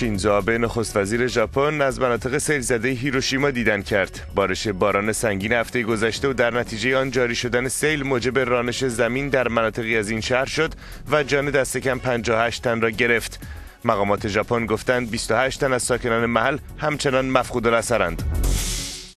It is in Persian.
شینزو آبه نخست وزیر ژاپن از مناطق سیل زده هیروشیما دیدن کرد. بارش باران سنگین هفته گذشته و در نتیجه آن جاری شدن سیل موجب رانش زمین در مناطقی از این شهر شد و جان دست کم 58 تن را گرفت. مقامات ژاپن گفتند 28 تن از ساکنان محل همچنان مفقود الاثرند.